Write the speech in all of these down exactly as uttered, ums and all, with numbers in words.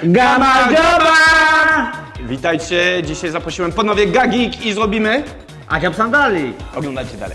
Gama Joba! Witajcie, dzisiaj zaprosiłem ponownie Gagik i zrobimy Ajab Sandali. Oglądajcie dalej.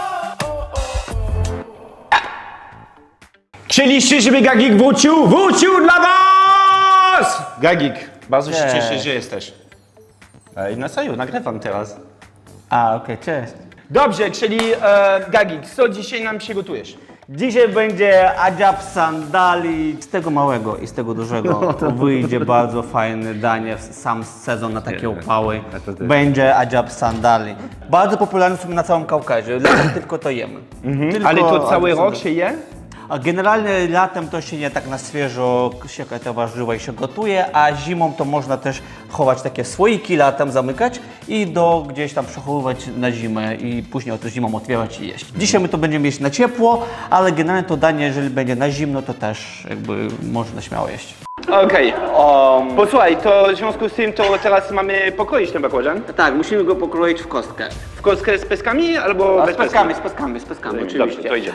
Chcieliście, żeby Gagik wrócił? Wrócił dla was! Gagik, bardzo się cieszę, że jesteś. Ej, na serio, nagrywam teraz. A, okej, okay, cześć. Dobrze, czyli e, Gagik, co dzisiaj nam przygotujesz? Dzisiaj będzie Ajab Sandali. Z tego małego i z tego dużego wyjdzie bardzo fajne danie, sam sezon na takie upały. Będzie Ajab Sandali. Bardzo popularny są na całym Kaukazie, latem tylko to jemy. Mhm. Tylko ale to cały rok się je? A generalnie latem to się nie tak na świeżo sieka te warzywa i się gotuje, a zimą to można też chować takie słoiki, latem zamykać i do gdzieś tam przechowywać na zimę i później to zimą otwierać i jeść. Dzisiaj my to będziemy jeść na ciepło, ale generalnie to danie, jeżeli będzie na zimno, to też jakby można śmiało jeść. Okej, okay. um, posłuchaj, to w związku z tym to teraz mamy pokroić ten bakłażan? Tak, musimy go pokroić w kostkę. W kostkę z peskami albo A bez z peskami, z peskami, z peskami, peskami oczywiście. Dobrze, to idzie.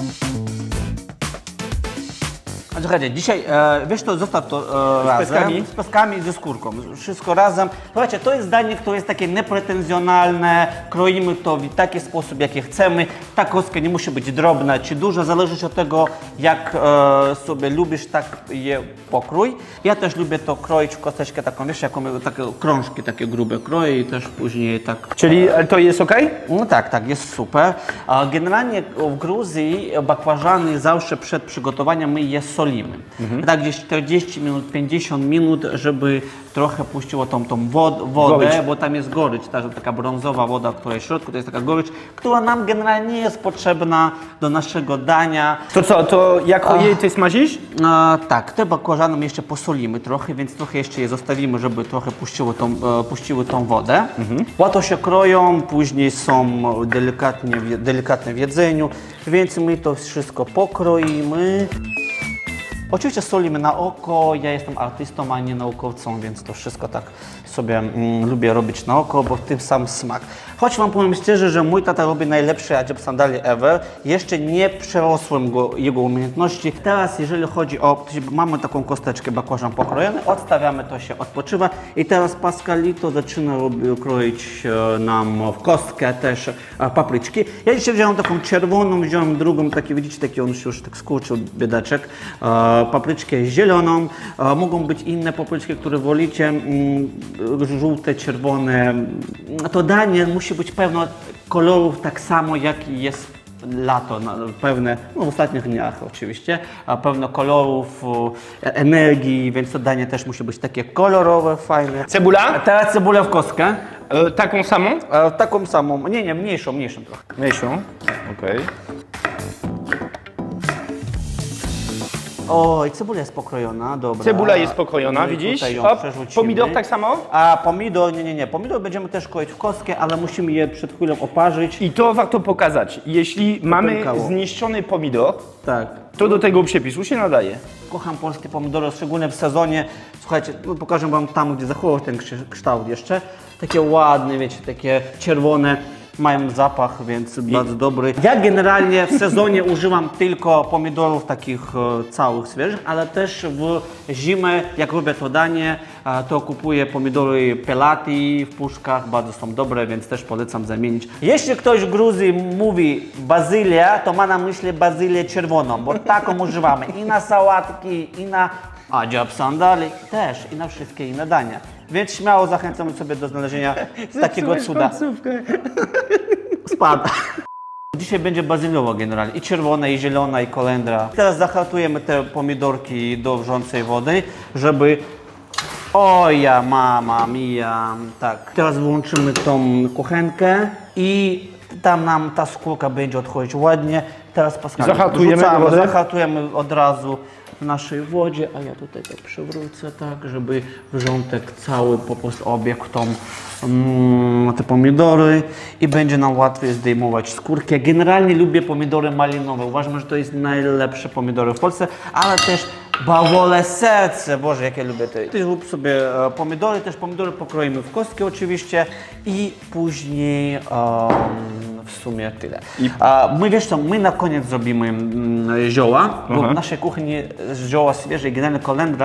Słuchajcie, dzisiaj, e, wiesz to, zostaw to e, razem, peskami? z peskami i ze skórką, wszystko razem. Słuchajcie, to jest danie, które jest takie nepretensjonalne, kroimy to w taki sposób, jaki chcemy. Ta kostka nie musi być drobna czy duża, zależy od tego, jak e, sobie lubisz, tak je pokrój. Ja też lubię to kroić w kosteczkę taką, wiesz, jaką, takie krążki, takie grube kroje i też później tak... Czyli to jest ok? No tak, tak, jest super. A generalnie w Gruzji bakłażany zawsze przed przygotowaniem my je solimy. Mhm. Tak gdzieś czterdzieści minut, pięćdziesiąt minut, żeby trochę puściło tą, tą wod wodę, gorycz. Bo tam jest gorycz, ta, taka brązowa woda, która jest w środku, to jest taka gorycz, która nam generalnie nie jest potrzebna do naszego dania. To co, to jako jej ty smażysz? A, tak, te bakłażany my jeszcze posolimy trochę, więc trochę jeszcze je zostawimy, żeby trochę puściło tą, e, puściły tą wodę. Mhm. Łatwo się kroją, później są delikatnie, delikatne w jedzeniu, więc my to wszystko pokroimy. Oczywiście solimy na oko, ja jestem artystą, a nie naukowcą, więc to wszystko tak sobie mm, lubię robić na oko, bo w tym sam smak. Choć wam powiem szczerze, że mój tata robi najlepszy Ajab Sandali ever, jeszcze nie przerosłem go, jego umiejętności. Teraz jeżeli chodzi o, mamy taką kosteczkę bakłażan pokrojony, odstawiamy to się, odpoczywa i teraz Pascalito zaczyna robi, kroić e, nam w kostkę też e, papryczki. Ja dzisiaj wziąłem taką czerwoną, wziąłem drugą, takie widzicie, taki on się już tak skurczył, biedaczek. E, papryczkę zieloną, e, mogą być inne papryczki, które wolicie, mm, żółte, czerwone. To danie musi być pełno kolorów, tak samo jak jest lato, no, pewne, no w ostatnich dniach oczywiście, a pełno kolorów, e, energii, więc to danie też musi być takie kolorowe, fajne. Cebula? A teraz cebulę w kostkę. E, taką samą? E, taką samą, nie, nie, mniejszą, mniejszą trochę. Mniejszą, okej. Okay. Oj, cebula jest pokrojona, dobra. Cebula jest pokrojona, widzisz? O, pomidor tak samo? A pomidor, nie, nie, nie. Pomidor będziemy też kroić w kostkę, ale musimy je przed chwilą oparzyć. I to warto pokazać. Jeśli mamy pękało. zniszczony pomidor, tak, to do tego przepisu się nadaje. Kocham polskie pomidory, szczególnie w sezonie. Słuchajcie, no pokażę wam tam, gdzie zachował ten kształt jeszcze. Takie ładne, wiecie, takie czerwone. Mają zapach, więc I... bardzo dobry. Ja generalnie w sezonie używam tylko pomidorów takich e, całych, świeżych, ale też w zimę, jak robię to danie, e, to kupuję pomidory pelati w puszkach, bardzo są dobre, więc też polecam zamienić. Jeśli ktoś w Gruzji mówi bazylia, to ma na myśli bazylię czerwoną, bo taką używamy i na sałatki, i na Ajab Sandali, też i na wszystkie inne dania. Więc śmiało zachęcamy sobie do znalezienia takiego cuda. Spada. Dzisiaj będzie bazyliowa generalnie, i czerwona, i zielona, i kolendra. Teraz zahartujemy te pomidorki do wrzącej wody, żeby... Oja, mama mia, tak. Teraz włączymy tą kuchenkę i tam nam ta skórka będzie odchodzić ładnie. Teraz Pascalito zahartujemy wodę? Zahartujemy od razu w naszej wodzie, a ja tutaj tak przewrócę tak, żeby wrzątek cały po prostu obiegł tą, mm, te pomidory i będzie nam łatwiej zdejmować skórkę. Generalnie lubię pomidory malinowe, uważam, że to jest najlepsze pomidory w Polsce, ale też bawole serce, Boże, jakie lubię te. Ty rób sobie e, pomidory, też pomidory pokroimy w kostkę oczywiście i później um, w sumie tyle. I... A, my wiesz co, my na koniec zrobimy mm, zioła, bo w naszej kuchni zioła świeże i generalnie kolendra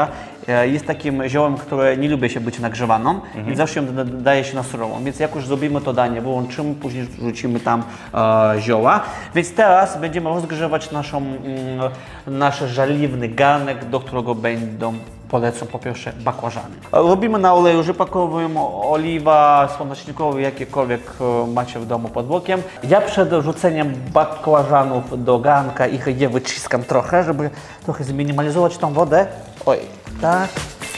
e, jest takim ziołem, które nie lubi się być nagrzewaną, mhm. więc zawsze ją daje się na surową. Więc jak już zrobimy to danie, wyłączymy, później rzucimy tam e, zioła. Więc teraz będziemy rozgrzewać naszą, mm, nasz żeliwny garnek, do którego będą polecą po pierwsze bakłażany. Robimy na oleju rzepakowym, oliwa, słonecznikowy, jakiekolwiek macie w domu pod bokiem. Ja przed rzuceniem bakłażanów do garnka ich je wyciskam trochę, żeby trochę zminimalizować tą wodę. Oj, tak.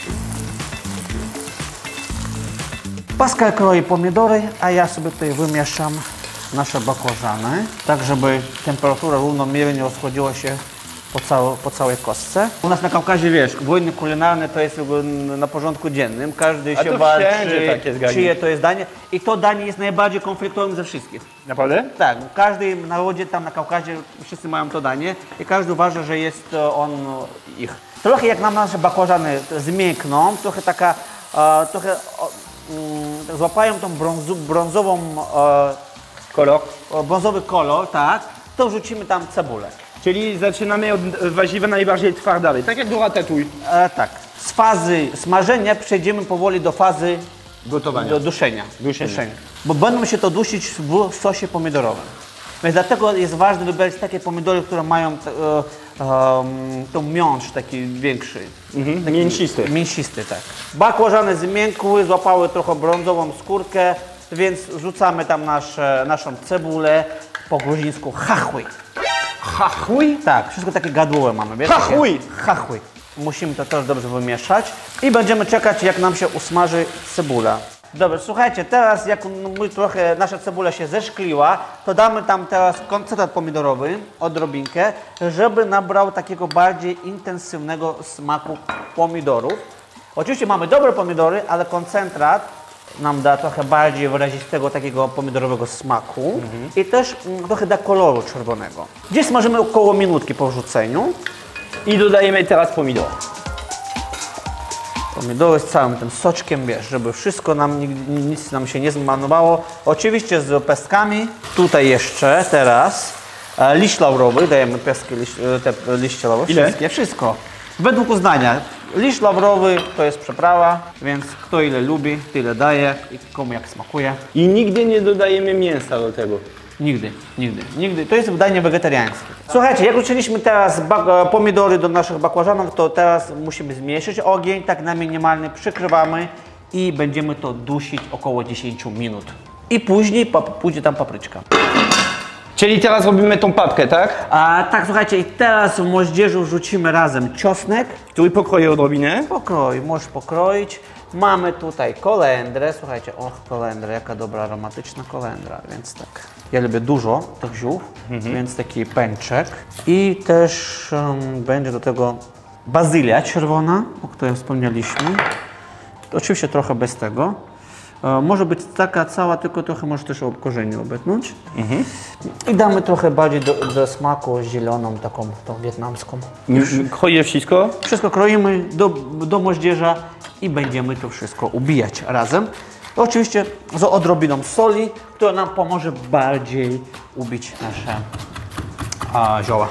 Pascal kroi pomidory, a ja sobie tutaj wymieszam nasze bakłażany, tak żeby temperatura równomiernie rozchodziła się Po, całe, po całej kostce. U nas na Kaukazie, wiesz, wojny kulinarne to jest na porządku dziennym. Każdy A się to walczy, tak jest, czyje to jest danie. I to danie jest najbardziej konfliktowym ze wszystkich. Naprawdę? Tak, w każdym narodzie tam na Kaukazie wszyscy mają to danie i każdy uważa, że jest on ich. Trochę jak nam nasze bakłażany zmiękną, trochę taka, e, trochę e, złapają tą brązu, brązową e, kolor. brązowy kolor, tak, to wrzucimy tam cebulę. Czyli zaczynamy od warzywa najbardziej twardej, tak jak do ratatouille. E, tak. Z fazy smażenia przejdziemy powoli do fazy gotowania. Do duszenia. Duszenia. duszenia. Bo będą się to dusić w sosie pomidorowym. Więc dlatego jest ważne wybrać takie pomidory, które mają te, e, e, tą miąższ taki większy. Mhm. Taki Mięsisty. Mięsisty, tak. Bakłażany zmiękły, złapały trochę brązową skórkę, więc rzucamy tam nasze, naszą cebulę, po gruzińsku chachły. Chachły? Tak, wszystko takie gadłowe mamy, wiesz? Chachły! Chachły. Musimy to też dobrze wymieszać i będziemy czekać, jak nam się usmaży cebula. Dobra, słuchajcie, teraz jak my trochę nasza cebula się zeszkliła, to damy tam teraz koncentrat pomidorowy, odrobinkę, żeby nabrał takiego bardziej intensywnego smaku pomidorów. Oczywiście mamy dobre pomidory, ale koncentrat nam da trochę bardziej wyrazistego takiego pomidorowego smaku mhm. i też mm, trochę da koloru czerwonego. Gdzieś smażymy około minutki po wrzuceniu. I dodajemy teraz pomidor. Pomidory z całym tym soczkiem, wiesz, żeby wszystko nam, nic nam się nie zmarnowało. Oczywiście z pestkami. Tutaj jeszcze teraz e, liść laurowy, dajemy pestki, liść, te liście laurowe. Ile? Wszystkie, wszystko. Według uznania. Liść laurowy to jest przyprawa, więc kto ile lubi, tyle daje i komu jak smakuje. I nigdy nie dodajemy mięsa do tego. Nigdy, nigdy, nigdy. To jest danie wegetariańskie. Słuchajcie, jak wrzuciliśmy teraz pomidory do naszych bakłażanów, to teraz musimy zmniejszyć ogień, tak na minimalny, przykrywamy i będziemy to dusić około dziesięć minut. I później pójdzie tam papryczka. Czyli teraz robimy tą papkę, tak? A tak, słuchajcie, i teraz w moździerzu wrzucimy razem czosnek. Który pokroję odrobinę. Pokroj, możesz pokroić. Mamy tutaj kolendrę, słuchajcie, och, kolendra, jaka dobra, aromatyczna kolendra, więc tak. Ja lubię dużo tych ziół, mhm. więc taki pęczek. I też um, będzie do tego bazylia czerwona, o której wspomnieliśmy. Oczywiście trochę bez tego. E, może być taka cała, tylko trochę może też o korzeniu obetnąć. Mhm. I damy trochę bardziej do, do smaku zieloną, taką tą wietnamską. Kroję wszystko? Wszystko kroimy do, do moździerza i będziemy to wszystko ubijać razem. Oczywiście z odrobiną soli, która nam pomoże bardziej ubić nasze a, zioła.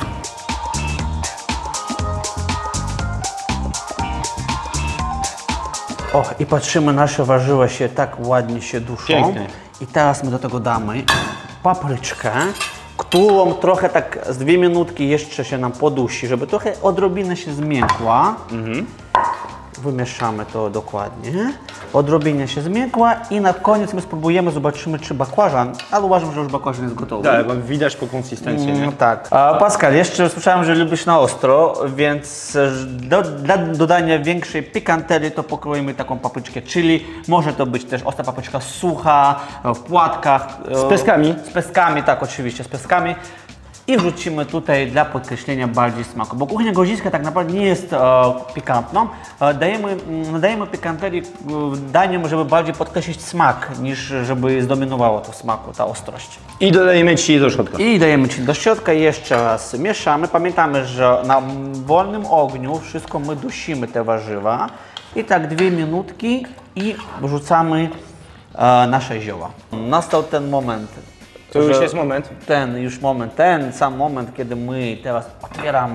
O, i patrzymy, nasze warzywa się tak ładnie się duszą. Pięknie. I teraz my do tego damy papryczkę, którą trochę tak z dwie minutki jeszcze się nam podusi, żeby trochę odrobinę się zmiękła. Mhm. Wymieszamy to dokładnie. Odrobinę się zmiękła i na koniec my spróbujemy, zobaczymy czy bakłażan, ale uważam, że już bakłażan jest gotowy. Tak, bo widać po konsystencji, nie? Mm, tak. A Pascal, jeszcze słyszałem, że lubisz na ostro, więc do, dla dodania większej pikanterii to pokroimy taką papryczkę chili. Może to być też ostra papryczka sucha, w płatkach. Z peskami? Z peskami, tak, oczywiście, z peskami. I wrzucimy tutaj dla podkreślenia bardziej smaku, bo kuchnia gruzińska tak naprawdę nie jest e, pikantną. E, dajemy, nadajemy pikanterii daniem, żeby bardziej podkreślić smak, niż żeby zdominowało to smaku, ta ostrość. I dodajemy chili do środka. I dajemy chili do środka i jeszcze raz mieszamy. Pamiętamy, że na wolnym ogniu wszystko my dusimy te warzywa. I tak dwie minutki i wrzucamy e, nasze zioła. Nastał ten moment. To już jest moment. Ten już moment, ten sam moment, kiedy my teraz otwieramy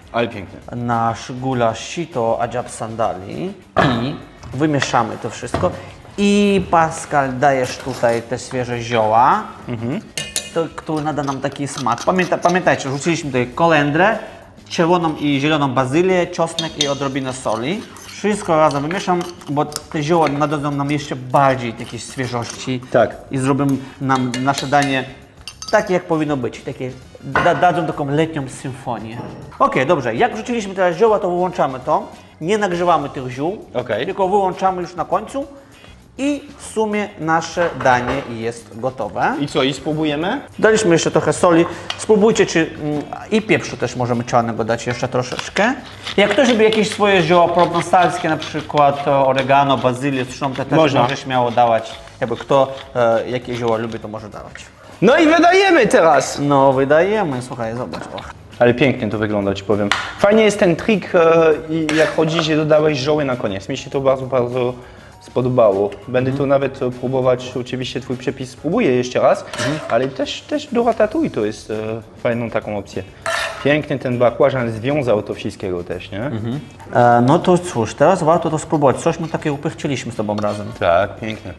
Ale pięknie. nasz gulasz sito Ajab Sandali i wymieszamy to wszystko. I Pascal, dajesz tutaj te świeże zioła, mhm. to, które nada nam taki smak. Pamięta, pamiętajcie, rzuciliśmy tutaj kolendrę, czerwoną i zieloną bazylię, czosnek i odrobinę soli. Wszystko razem wymieszam, bo te zioła nadadzą nam jeszcze bardziej takiej świeżości. Tak. I zrobią nam nasze danie takie, jak powinno być. Takie, da, dadzą taką letnią symfonię. Ok, dobrze. Jak wrzuciliśmy teraz zioła, to wyłączamy to. Nie nagrzewamy tych ziół, okay. tylko wyłączamy już na końcu. I w sumie nasze danie jest gotowe. I co, i spróbujemy? Daliśmy jeszcze trochę soli. Spróbujcie, czy mm, i pieprzu też możemy czarnego dać jeszcze troszeczkę. Jak ktoś lubi jakieś swoje zioła provensalskie, na przykład oregano, bazylię, zresztą te też Można. może śmiało dawać. Jakby kto e, jakie zioła lubi, to może dawać. No i wydajemy teraz! No wydajemy, słuchaj, zobacz. Och. Ale pięknie to wygląda, ci powiem. Fajnie jest ten trik, e, i jak chodzi, że dodałeś zioły na koniec. Mi się to bardzo, bardzo spodobało. Będę to nawet próbować, oczywiście twój przepis spróbuję jeszcze raz, mhm. ale też, też do ratatouille to jest e, fajną taką opcję. Pięknie ten bakłażan związał to wszystkiego też, nie? Mhm. E, no to cóż, teraz warto to spróbować. Coś my takiego upychciliśmy z tobą razem. Tak, pięknie.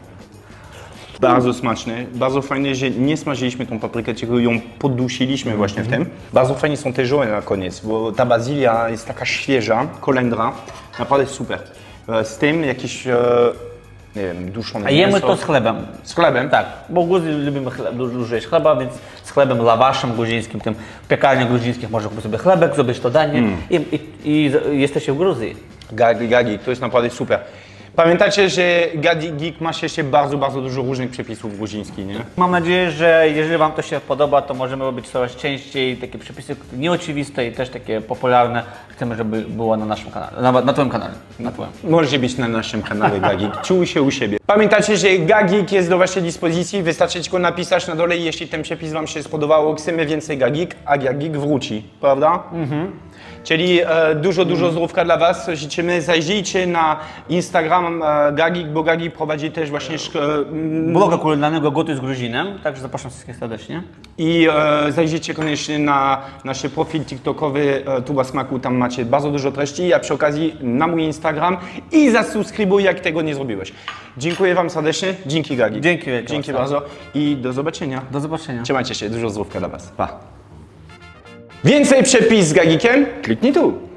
Bardzo smaczne, bardzo fajne, że nie smażyliśmy tą paprykę, tylko ją podusiliśmy właśnie w tym. Bardzo fajnie są te zioła na koniec, bo ta bazylia jest taka świeża, kolendra, naprawdę super. Z tym jakieś, nie wiem, duszone A jemy mięso. to z chlebem. Z chlebem? Tak, bo Gruzy lubimy chleb, dużo jeść chleba, więc z chlebem, lawaszem gruzińskim, tym w piekarniach gruzińskich można kupić sobie chlebek, zrobić to danie mm. i, i, i jesteście w Gruzji. Gagi, gagi, to jest naprawdę super. Pamiętajcie, że Gagik ma jeszcze bardzo, bardzo dużo różnych przepisów gruzińskich, nie? Mam nadzieję, że jeżeli wam to się podoba, to możemy robić coraz częściej takie przepisy nieoczywiste i też takie popularne. Chcemy, żeby było na naszym kanale, na, na twoim kanale. Na twoim. Możecie być na naszym kanale Gagik. Czuj się u siebie. Pamiętajcie, że Gagik jest do waszej dyspozycji. Wystarczy tylko napisać na dole, jeśli ten przepis wam się spodobał. Chcemy więcej Gagik, a Gagik wróci, prawda? Mhm. Czyli e, dużo, dużo mm. zdrówka dla was. Życzymy. Zajrzyjcie na Instagram e, Gagik, bo Gagik prowadzi też właśnie e, bloga kulinarnego Gotuj z Gruzinem, także zapraszam wszystkich serdecznie. I e, zajrzyjcie koniecznie na nasz profil TikTokowy e, Tuba Smaku, tam macie bardzo dużo treści, a przy okazji na mój Instagram i zasubskrybuj, jak tego nie zrobiłeś. Dziękuję wam serdecznie. Dzięki Gagik. Dzięki. Dzięki bardzo i do zobaczenia. Do zobaczenia. Trzymajcie się, dużo zdrówka dla was. Pa. Więcej przepis z Gagikiem? Kliknij tu.